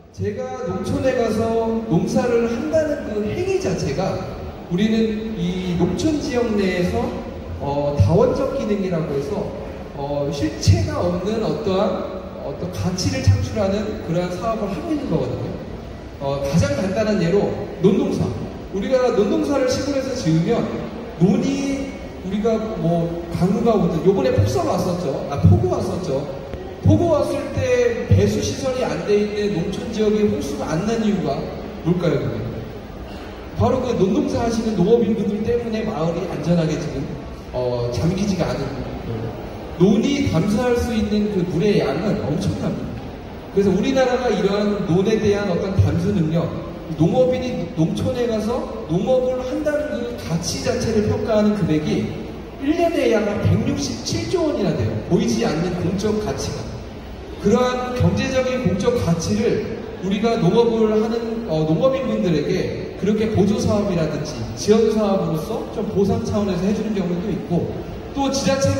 제가 농촌에 가서 농사를 한다는 그 행위 자체가 우리는 이 농촌 지역 내에서 다원적 기능이라고 해서 실체가 없는 어떤 가치를 창출하는 그러한 사업을 하고 있는 거거든요. 가장 간단한 예로 논농사. 우리가 논농사를 시골에서 지으면 논이 우리가 뭐 강우가 오든 요번에 폭설 왔었죠. 폭우 왔었죠. 폭우 왔을 때 배수 시설이 안 돼 있는 농촌 지역에 홍수가 안 난 이유가 뭘까요? 그게? 바로 그 논농사 하시는 농업인분들 때문에 마을이 안전하게 지금 잠기지가 않은 거예요. 논이 담수할 수 있는 그 물의 양은 엄청납니다. 그래서 우리나라가 이러한 논에 대한 어떤 담수 능력, 농업인이 농촌에 가서 농업을 한다는 그 가치 자체를 평가하는 금액이 1년에 약 167조 원이나 돼요. 보이지 않는 공적 가치가. 그러한 경제적인 공적 가치를 우리가 농업을 하는 농업인분들에게 그렇게 보조사업이라든지 지원사업으로서 좀 보상 차원에서 해주는 경우도 있고, 또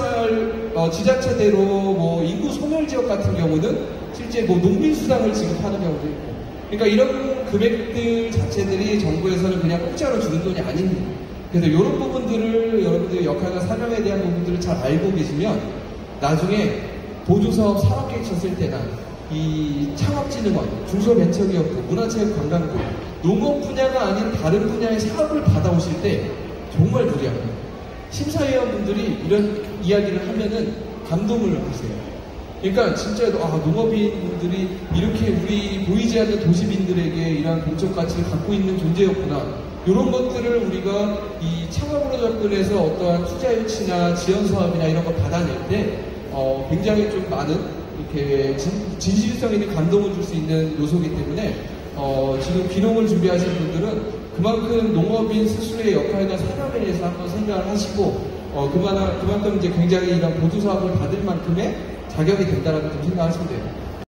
지자체대로 뭐 인구 소멸 지역 같은 경우는 실제 뭐 농민수당을 지급하는 경우도 있고, 그러니까 이런 금액들 자체들이 정부에서는 그냥 공짜로 주는 돈이 아닙니다. 그래서 이런 부분들을 여러분들 역할과 사명에 대한 부분들을 잘 알고 계시면 나중에 보조사업 사업계획 쳤을 때나 이 창업진흥원, 중소벤처기업부, 문화체육관광부, 농업 분야가 아닌 다른 분야의 사업을 받아오실 때 정말 무리합니다. 심사위원분들이 이런 이야기를 하면은 감동을 하세요. 그러니까 진짜 농업인분들이 이렇게 우리 보이지 않는 도시민들에게 이러한 공적 가치를 갖고 있는 존재였구나. 이런 것들을 우리가 이 창업으로 접근해서 어떠한 투자 유치나 지원 사업이나 이런 거 받아낼 때 굉장히 좀 많은 이렇게 진실성 있는 감동을 줄 수 있는 요소이기 때문에 지금 귀농을 준비하신 분들은 그만큼 농업인 스스로의 역할과 사명에 대해서 한번 생각을 하시고 그만큼 이제 굉장히 이런 보조 사업을 받을 만큼의 자격이 된다라고 좀 생각하시면 돼요.